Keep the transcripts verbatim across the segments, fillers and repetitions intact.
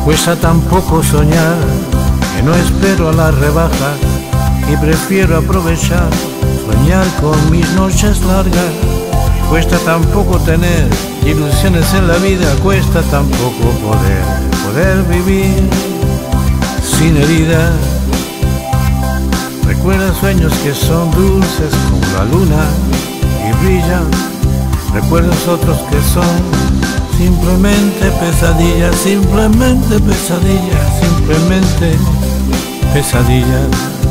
Cuesta tan poco soñar que no espero a la rebaja y prefiero aprovechar, soñar con mis noches largas. Cuesta tan poco tener ilusiones en la vida, cuesta tan poco poder, poder vivir sin heridas. Recuerda sueños que son dulces como la luna y brillan. Recuerdos otros que son simplemente pesadillas, simplemente pesadillas, simplemente pesadillas.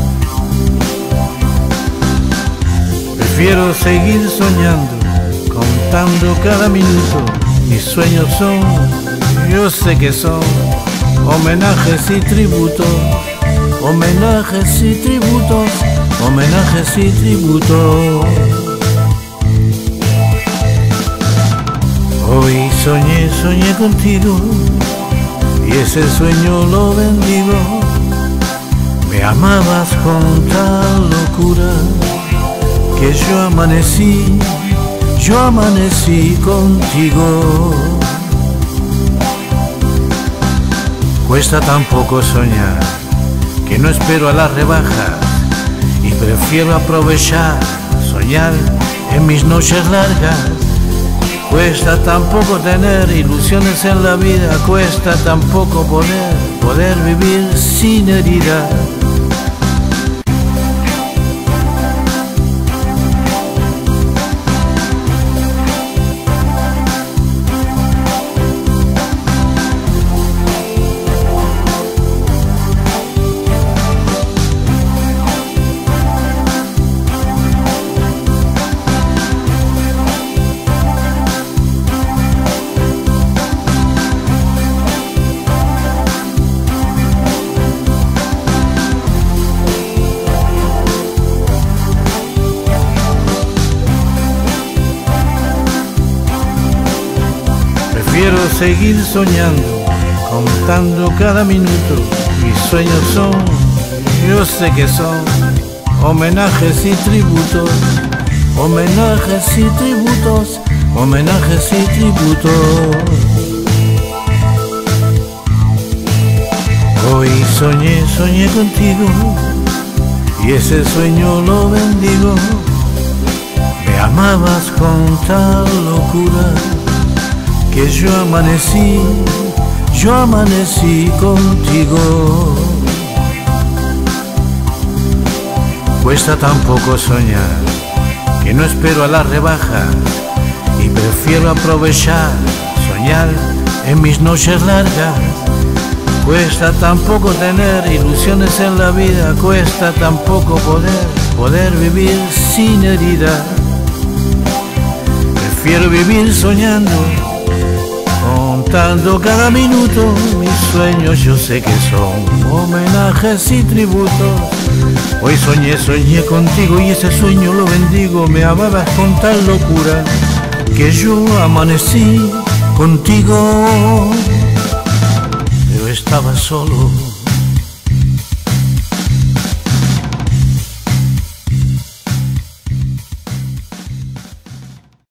Prefiero seguir soñando, contando cada minuto. Mis sueños son, yo sé que son, homenajes y tributos, homenajes y tributos, homenajes y tributos. Hoy soñé, soñé contigo y ese sueño lo bendigo. Me amabas con tal locura que yo amanecí, yo amanecí contigo. Cuesta tan poco soñar que no espero a las rebajas y prefiero aprovechar, soñar en mis noches largas. Cuesta tan poco tener ilusiones en la vida, cuesta tan poco poder, poder vivir sin herida. Prefiero seguir soñando, contando cada minuto. Mis sueños son, yo sé que son, homenajes y tributos, homenajes y tributos, homenajes y tributos. Hoy soñé, soñé contigo y ese sueño lo bendigo. Me amabas con tal locura que yo amanecí, yo amanecí contigo. Cuesta tan poco soñar que no espero a la rebaja y prefiero aprovechar, soñar en mis noches largas. Cuesta tan poco tener ilusiones en la vida, cuesta tan poco poder, poder vivir sin herida. Prefiero vivir soñando, contando cada minuto. Mis sueños yo sé que son homenajes y tributos. Hoy soñé, soñé contigo y ese sueño lo bendigo. Me amabas con tal locura que yo amanecí contigo, pero estaba solo.